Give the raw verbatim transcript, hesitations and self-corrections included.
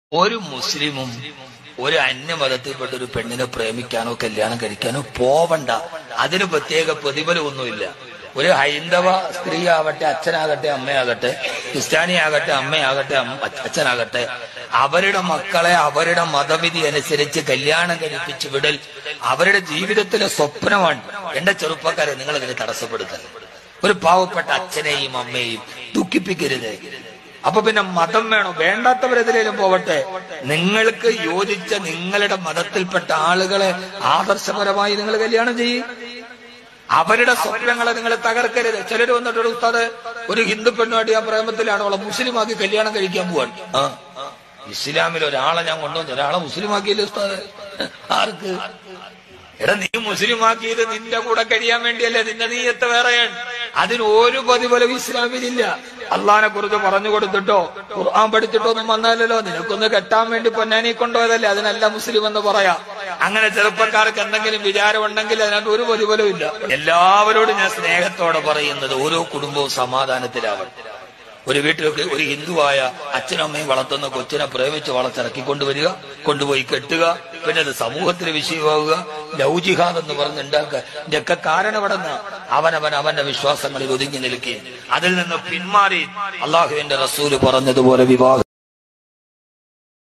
ഒരു മുസ്ലിമും ഒരു അന്യമതത്തിൽപ്പെട്ട ഒരു പെണ്ണിനെ പ്രേമിക്കാനോ കല്യാണം കഴിക്കാനോ പോവണ്ട. അതിന് പ്രത്യേക പ്രതിഫലമൊന്നുമില്ല. ഒരു ഹൈന്ദവ സ്ത്രീ ആവട്ടെ, അച്ഛനാകട്ടെ, അമ്മയാകട്ടെ, ക്രിസ്ത്യാനിയാകട്ടെ, അമ്മയാകട്ടെ, അച്ഛനാകട്ടെ, അവരുടെ മക്കളെ അവരുടെ മതവിധി അനുസരിച്ച് കല്യാണം കഴിപ്പിച്ച് വിടൽ അവരുടെ ജീവിതത്തിലെ സ്വപ്നമാണ്. എന്റെ ചെറുപ്പക്കാരെ, നിങ്ങൾ അതിനെ തടസ്സപ്പെടുത്തരുത്. ഒരു പാവപ്പെട്ട അച്ഛനെയും അമ്മയെയും ദുഃഖിപ്പിക്കരുത്. അപ്പൊ പിന്നെ മതം വേണോ? വേണ്ടാത്തവരെതിരേലും പോവട്ടെ. നിങ്ങൾക്ക് യോജിച്ച നിങ്ങളുടെ മതത്തിൽപ്പെട്ട ആളുകളെ ആദർശപരമായി നിങ്ങൾ കല്യാണം ചെയ്യും. അവരുടെ സ്വപ്നങ്ങളെ നിങ്ങൾ തകർക്കരുത്. ചിലർ വന്നിട്ട് ഉസ്താദ്, ഒരു ഹിന്ദു പെണ്ണുമായിട്ട് ഞാൻ പ്രേമത്തിലാണ്, അവളെ മുസ്ലിമാക്കി കല്യാണം കഴിക്കാൻ പോവാൻ. ആ ഇസ്ലാമിൽ ഒരാളെ ഞാൻ കൊണ്ടുവന്നു, ഒരാളെ മുസ്ലിമാക്കിയില്ലേ ഉസ്താദ്? ആർക്ക്? എടാ, നീ മുസ്ലിമാക്കിയത് നിന്റെ കൂടെ കഴിയാൻ വേണ്ടിയല്ലേ? നിന്റെ നീയത്ത് വേറെയാണ്. അതിന് ഒരു പ്രതിഫലം ഇസ്ലാമിലില്ല. അള്ളാഹിനെ കുറിച്ച് പറഞ്ഞു കൊടുത്തിട്ടോ ഖുർആൻ പഠിച്ചിട്ടോ ഒന്നും വന്നാലല്ലോ. നിനക്കൊന്ന് കെട്ടാൻ വേണ്ടി പൊന്നാനി കൊണ്ടുപോയതല്ലേ, അതിനല്ല മുസ്ലിം എന്ന് പറയാ. അങ്ങനെ ചെറുപ്പക്കാർക്ക് എന്തെങ്കിലും വിചാരമുണ്ടെങ്കിൽ അതിനകത്ത് ഒരു പ്രതിഫലവും ഇല്ല. എല്ലാവരോടും ഞാൻ സ്നേഹത്തോടെ പറയുന്നത്, ഓരോ കുടുംബവും സമാധാനത്തിലാവട്ടെ. ഒരു വീട്ടിലൊക്കെ ഒരു ഹിന്ദുവായ അച്ഛനും അമ്മയും വളർത്തുന്ന കൊച്ചിനെ പ്രേമിച്ച് വളച്ചിറക്കി കൊണ്ടുവരിക, കൊണ്ടുപോയി കെട്ടുക, പിന്നെ അത് സമൂഹത്തിന് വിഷയമാവുക, ലവ് ജിഹാദ് എന്ന് പറഞ്ഞുണ്ടാക്കുക. ഇതൊക്കെ കാരണം എവിടെന്ന്? അവനവൻ അവന്റെ വിശ്വാസങ്ങളിൽ ഒതുങ്ങി നിൽക്കുകയും അതിൽ നിന്ന് പിന്മാറി അള്ളാഹുവിന്റെ റസൂല് പറഞ്ഞതുപോലെ വിവാഹം